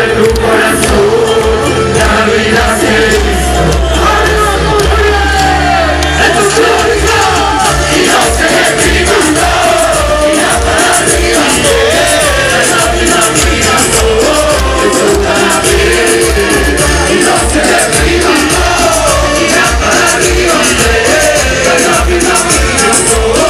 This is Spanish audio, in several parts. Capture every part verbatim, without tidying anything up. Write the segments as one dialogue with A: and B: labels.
A: tu corazón, la vida se hizo. Esto es glórica y no se reprima, no, y la para arriba, la vida mía, no, disfruta la vida y no se reprima, no, y la para arriba, la vida mía, no.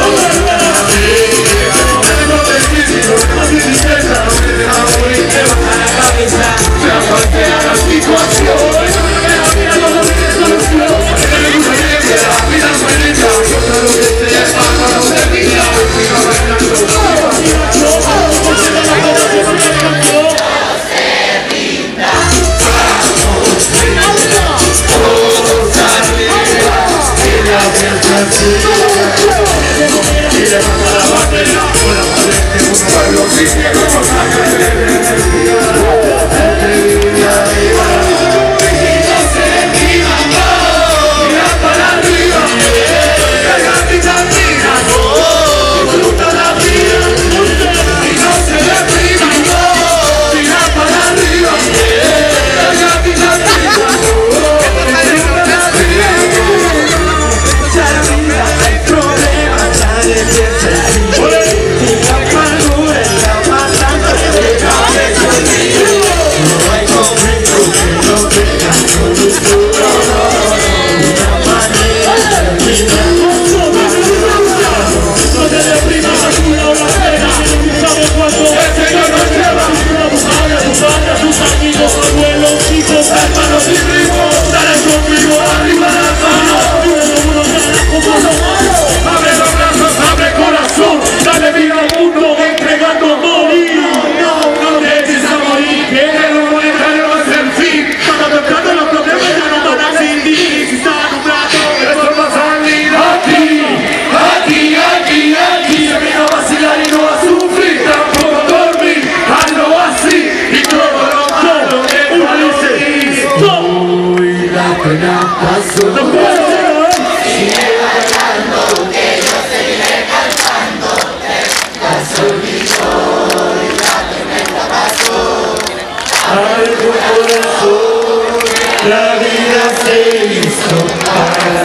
A: La vida se hizo para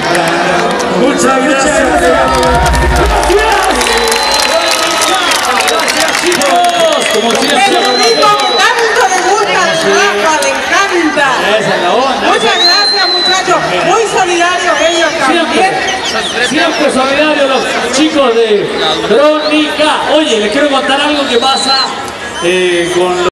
A: aceptar. Muchas gracias. Gracias, chicos. Como siempre.
B: El ritmo tanto le gusta al Rafa, le encanta.
A: Esa es la onda.
B: Muchas gracias, muchachos. Muy solidarios ellos también.
A: Siempre, siempre solidarios los chicos de Crónica. Oye, les quiero contar algo que pasa eh, con los